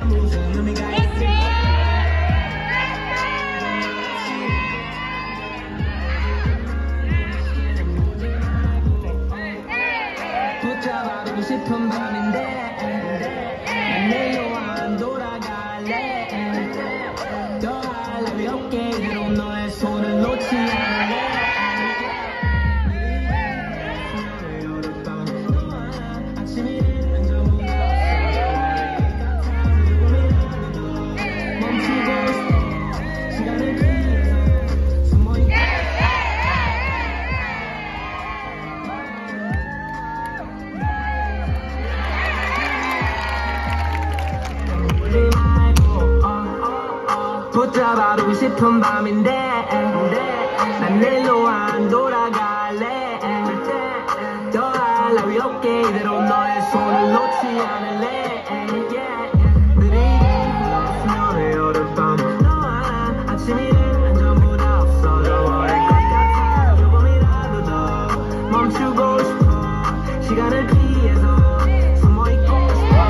무슨 의미가 있을까? 붙잡아두고 싶은 밤인데 난 내일로 안 돌아갈래. 더 알라위 어깨 위로 너의 손을 놓지 않을래. 붙잡아두고 싶은 밤인데 난 내일로 안 돌아갈래. 더 알라위 어깨 이대로 너의 손을 놓지 않을래. 느리게 흘러스며 내 여름밤 너와 아침이란 전부 다 없어져버릴 것 같아. 조금이라도 더 멈추고 싶어. 시간을 피해서 숨어있고 싶어.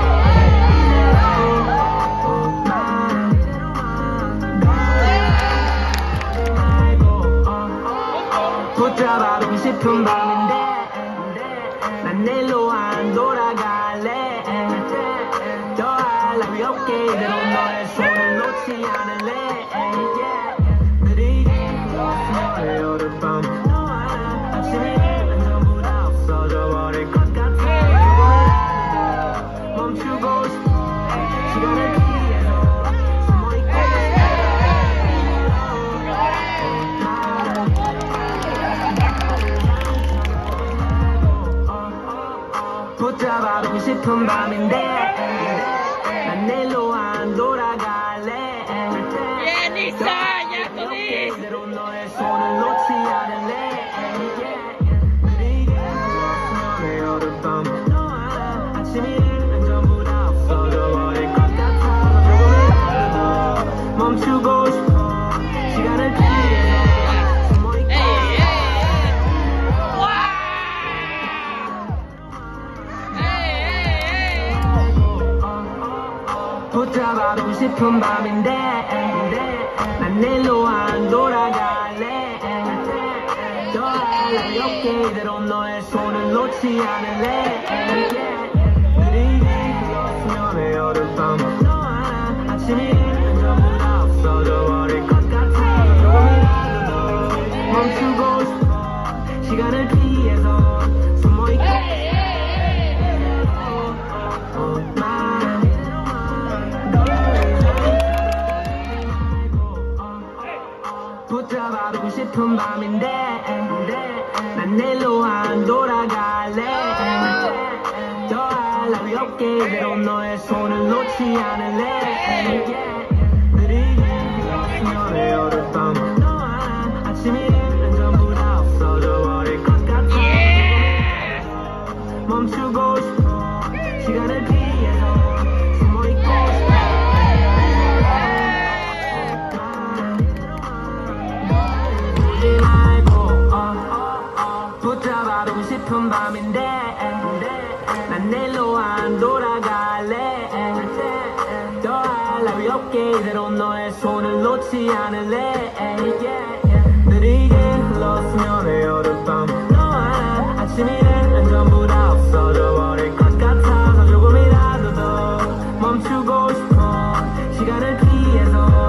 붙잡아두고 싶은 밤인데 난 내일로 안 돌아갈래. 더 알라위 어깨 이대로 너의 손을 놓지 않을래. 느리게 흘러스며 내 여름밤 너와 아침이란 전부 다 없어져버릴 것 같아. 조금이라도 더 멈추고 싶어. 시간을 피해서 숨어있고 붙잡아두고 싶은 밤인데 난 내일로 안 돌아갈래. 이대로 너의 손을 놓지 않을래. 느리게 흘러스며 내 여름밤 너와 아침이란 전부 다 없어져버릴 것 같아. 조금이라도 더 멈추고 싶어. 시간을 피해서 숨어있고 붙잡아두고 싶은 밤인데 난 내일로 안 돌아갈래. 더 알라위 어깨 이대로 너의 손을 놓지 않을래. 느리게 흘러스며 내 여름밤 너와 아침이란 전부 다 없어져버릴 것 같아. 조금이라도 더 멈추고 싶어. 시간을 피해서 숨어있고 붙잡아두고 싶은 밤인데 난 내일로 안 돌아갈래. 더 알라위 어깨 이대로 너의 손을 놓지 않을래. 느리게 흘러스며 내 여름밤 너와 아침이란 전부 다 없어져버릴 것 같아. 멈추고 싶어. 시간을 피해서 숨어있고 싶어. 붙잡아두고 싶은 밤인데 난 내일로 안 돌아갈래. 더 알라위 어깨 이대로 너의 손을 놓지 않을래. 느리게 흘러스며 내 여름밤 너와 아침이란 전부 다 없어져버릴 것 같아서 조금이라도 더 멈추고 싶어. 시간을 피해서